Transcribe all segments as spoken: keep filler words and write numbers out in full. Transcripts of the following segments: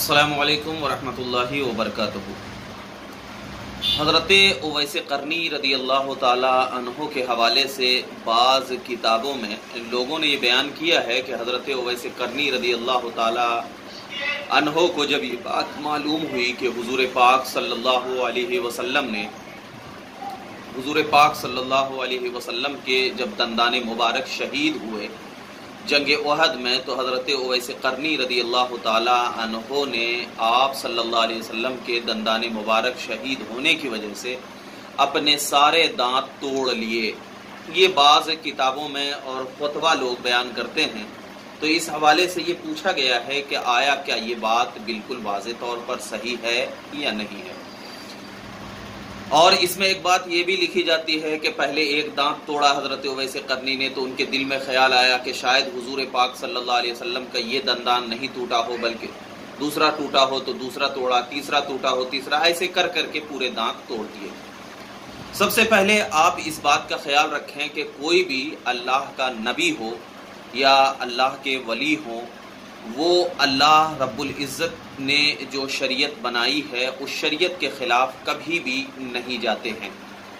अस्सलामु अलैकुम वरहमतुल्लाहि वबरकातुहू। हज़रत उवैस क़रनी रदी अल्लाह ताला अन्हो के हवाले से बाज़ किताबों में लोगों ने ये बयान किया है कि हज़रत उवैस क़रनी रदी अल्लाह ताला अन्हो को जब ये बात मालूम हुई कि हुज़ूर पाक सल्लल्लाहु अलैहि वसल्लम ने हुज़ूर पाक सल्लल्लाहु अलैहि वसल्लम के जब दंदाने मुबारक शहीद हुए जंग उहद में, तो हज़रत उवैस क़रनी रदी अल्लाह ताला अन्हो ने आप सल्लल्लाहु अलैहि वसल्लम के दंदाने मुबारक शहीद होने की वजह से अपने सारे दांत तोड़ लिए। ये बाज़ किताबों में और फतवा लोग बयान करते हैं। तो इस हवाले से ये पूछा गया है कि आया क्या ये बात बिल्कुल वाज़े तौर पर सही है या नहीं है। और इसमें एक बात ये भी लिखी जाती है कि पहले एक दांत तोड़ा हज़रत उवैस क़रनी ने, तो उनके दिल में ख्याल आया कि शायद हुजूर पाक सल्लल्लाहु अलैहि वसल्लम का ये दंदान नहीं टूटा हो, बल्कि दूसरा टूटा हो तो दूसरा तोड़ा, तीसरा टूटा हो तीसरा, ऐसे कर करके पूरे दांत तोड़ दिए। सबसे पहले आप इस बात का ख्याल रखें कि कोई भी अल्लाह का नबी हो या अल्लाह के वली हो, वो अल्लाह रब्बुल इज़्ज़त ने जो शरीयत बनाई है उस शरीयत के ख़िलाफ़ कभी भी नहीं जाते हैं।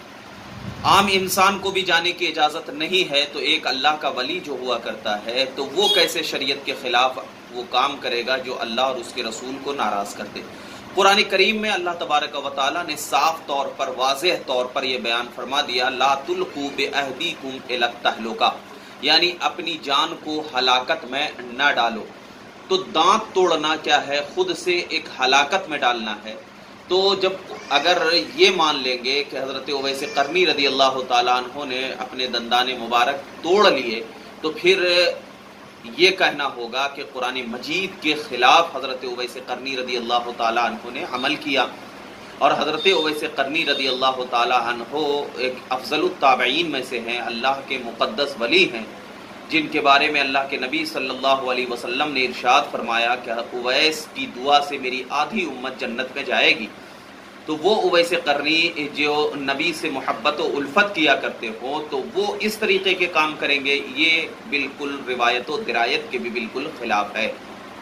आम इंसान को भी जाने की इजाज़त नहीं है, तो एक अल्लाह का वली जो हुआ करता है तो वो कैसे शरीयत के ख़िलाफ़ वो काम करेगा जो अल्लाह और उसके रसूल को नाराज़ कर दे। कुरान करीम में अल्लाह तबारक व तआला ने साफ तौर पर वाज़ेह तौर पर यह बयान फरमा दिया, ला तुल्कू बिअहदीकुम इला तहलुका, यानी अपनी जान को हलाकत में न डालो। तो दांत तोड़ना क्या है, खुद से एक हलाकत में डालना है। तो जब अगर ये मान लेंगे कि हज़रत उवैस क़रनी रदी अल्लाह ताला अन्हो ने अपने दंदाने मुबारक तोड़ लिए, तो फिर ये कहना होगा कि कुरान मजीद के ख़िलाफ़ हज़रत उवैस क़रनी रदी अल्लाह ताला अन्हो ने अमल किया। और हज़रत उवैस क़रनी रदी अल्लाह ताला अन्हो एक अफ़ज़लुत ताबईन में से हैं, अल्लाह के मुक़द्दस वली हैं, जिनके बारे में अल्लाह के नबी सल्लल्लाहु अलैहि वसल्लम ने इरशाद फरमाया कि उवैस की दुआ से मेरी आधी उम्मत जन्नत में जाएगी। तो वो उवैस क़रनी जो नबी से मोहब्बत व उल्फत किया करते हो, तो वो इस तरीके के काम करेंगे, ये बिल्कुल रिवायत व दिरायत के भी बिल्कुल खिलाफ है।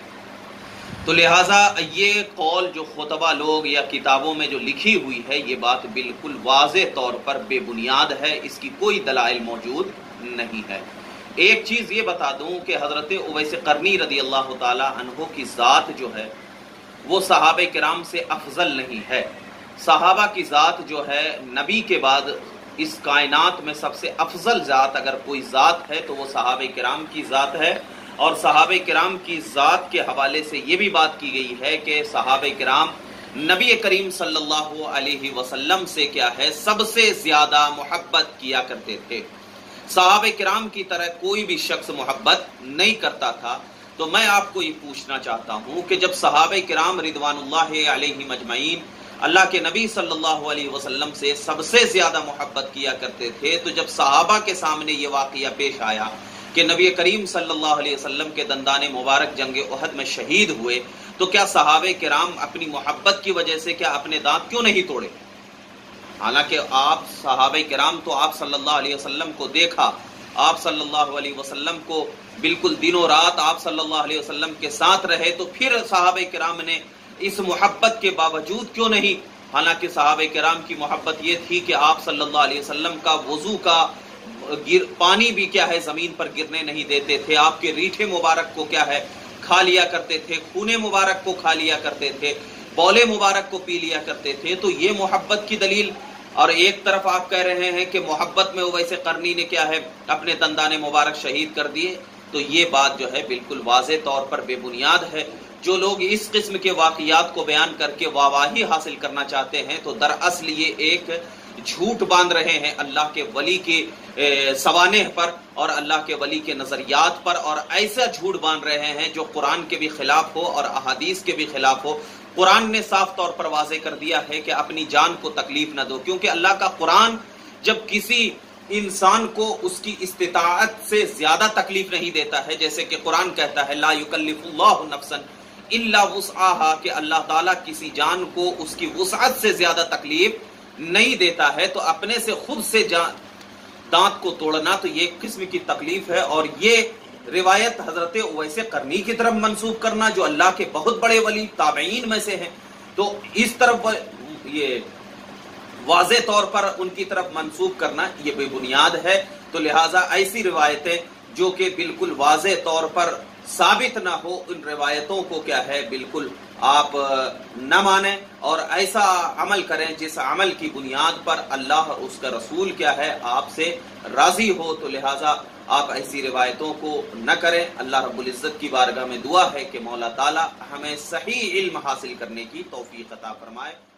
तो लिहाजा ये कौल जो खुतबा लोग या किताबों में जो लिखी हुई है, ये बात बिल्कुल वाज़े तौर पर बेबुनियाद है, इसकी कोई दलाइल मौजूद नहीं है। एक चीज़ ये बता दूं कि हज़रत उवैस क़रनी रदी अल्लाह ताला अन्हो की ज़ात जो है वो सहाबे किराम से अफजल नहीं है। सहाबा की ज़ात जो है नबी के बाद इस कायनात में सबसे अफजल ज़ात अगर कोई ज़ात है तो वो सहाबे किराम की ज़ात है। और सहाबे किराम की ज़ात के हवाले से ये भी बात की गई है कि सहाबे किराम नबी करीम सल्लल्लाहु अलैहि वसल्लम से क्या है, सबसे ज़्यादा मोहब्बत किया करते थे। सहाबे किराम की तरह कोई भी शख्स मोहब्बत नहीं करता था। तो मैं आपको ये पूछना चाहता हूँ कि जब सहाबे किराम रिदवानुल्लाहि अलैहिम अजमईन अल्लाह के नबी सल्लल्लाहु अलैहि वसल्लम से सबसे ज्यादा मोहब्बत किया करते थे, तो जब सहाबा के सामने ये वाक़या पेश आया कि नबी करीम सल्लल्लाहु अलैहि वसल्लम के दंदाने मुबारक जंग उहद में शहीद हुए, तो क्या सहाबे किराम अपनी मोहब्बत की वजह से क्या अपने दांत क्यों नहीं तोड़े? हालांकि आप सहाबे किराम तो आप सल्लल्लाहु अलैहि वसल्लम को देखा, आप सल्लल्लाहु अलैहि वसल्लम को बिल्कुल दिनों रात आप सल्लल्लाहु अलैहि वसल्लम के साथ रहे, तो फिर सहाबे किराम ने इस मोहब्बत के बावजूद क्यों नहीं, हालांकि सहाबे किराम की मोहब्बत ये थी कि आप सल्लल्लाहु अलैहि वसल्लम का वुजू का गिर पानी भी क्या है जमीन पर गिरने नहीं देते थे, आपके रीठे मुबारक को क्या है खा लिया करते थे, खूने मुबारक को खा लिया करते थे, बौले मुबारक को पी लिया करते थे। तो ये मोहब्बत की दलील। और एक तरफ आप कह रहे हैं कि मोहब्बत में उवैस क़रनी ने क्या है अपने दंदाने मुबारक शहीद कर दिए, तो ये बात जो है बिल्कुल वाज़े तौर पर बेबुनियाद है। जो लोग इस किस्म के वाक़ियात को बयान करके वाहवाही हासिल करना चाहते हैं, तो दरअसल ये एक झूठ बांध रहे हैं अल्लाह के वली के सवानेह पर और अल्लाह के वली के नज़रियात पर, और ऐसा झूठ बांध रहे हैं जो कुरान के भी खिलाफ हो और अहादीस के भी खिलाफ हो। कुरान ने साफ तौर पर वाज़े कर दिया है कि अपनी जान को तकलीफ न दो, क्योंकि अल्लाह का कुरान जब किसी इंसान को उसकी इस्तिताअत से ज्यादा तकलीफ नहीं देता है, जैसे कि कुरान कहता है ला युकल्लिफुल्लाहु नफ्सन इल्ला वुसआहा, कि अल्लाह ताला किसी जान को उसकी वुसअत से ज्यादा तकलीफ नहीं देता है, तो अपने से खुद से जान दांत को तोड़ना तो ये किस्म की तकलीफ है। और ये روایت حضرت اویس قرنی کی طرف منسوب کرنا جو اللہ کے بہت بڑے ولی تابعین میں سے ہیں، تو اس طرف یہ واضح طور پر ان کی طرف منسوب کرنا یہ بے بنیاد ہے۔ تو لہٰذا ایسی روایتیں جو کہ بالکل واضح طور پر ثابت نہ ہو، ان روایتوں کو کیا ہے بالکل آپ نہ مانیں اور ایسا عمل کریں جس عمل کی بنیاد پر اللہ اور اس کا رسول کیا ہے آپ سے راضی ہو۔ تو لہٰذا آپ ایسی روایتوں کو نہ کریں۔ اللہ رب العزت کی بارگاہ میں دعا ہے کہ مولا تعالی ہمیں صحیح علم حاصل کرنے کی توفیق عطا فرمائے۔